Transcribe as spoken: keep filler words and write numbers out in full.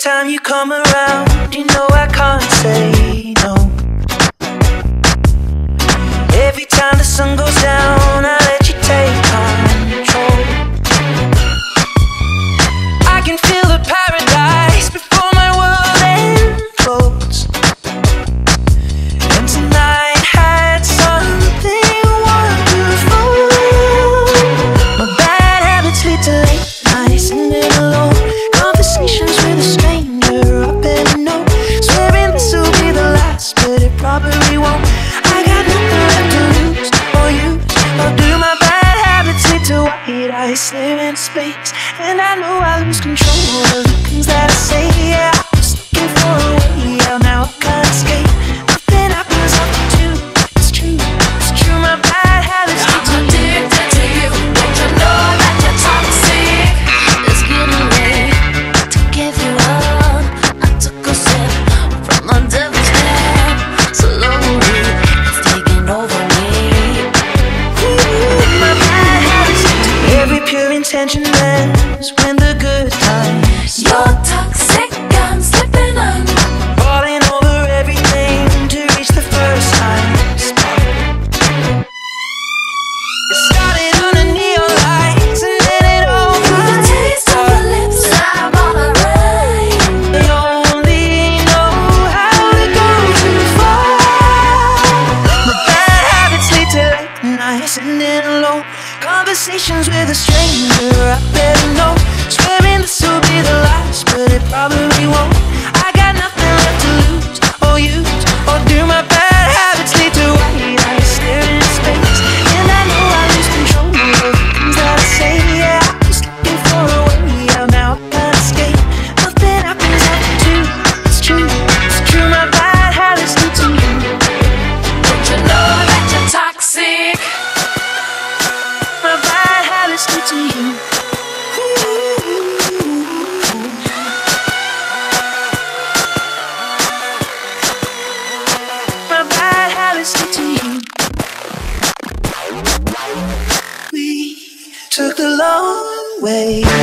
time you come around, you know I can't say no. Every time the sun goes down, I let you take control. I can feel the paradise before my world implodes. And tonight had something wonderful. My bad habits lead to late nights and then alone conversations with a stranger I better know. Swearing this will be the last, but it probably won't. I got nothing left to lose or use or do. My bad habits lead to white eyes stare into space, and I know I lose control of the things that I say. Yeah, I was looking for a way out, now I can't escape. Nothing happens after two. It's true, it's true. My bad habits lead to I'm addicted to you. Don't you know that you're toxic? It's getting late to give you up. I took a sip from the devil's cup. Slowly, it's taking over me. my bad habits lead to every pure intention ends when the good times You're toxic, I'm slipping on. falling over everything to reach the first time spot. It started under neon lights and then it all The taste of your lips, I wanna ride. They only know how to go too far. My bad habits lead to late nights sitting alone, conversations with a stranger I better know. Swearing this will be the last, but it probably won't. I got nothing left to lose or use or do. My bad habits lead to white eyes staring into space, and I know I lose control of the things that I say. Yeah, I was looking for a way out, now I can't escape. Nothing happens after two. It's true, it's true. My bad habits lead to you. Don't you know that you're toxic? My bad habits lead to you. My bad habits lead to you. We took the long way.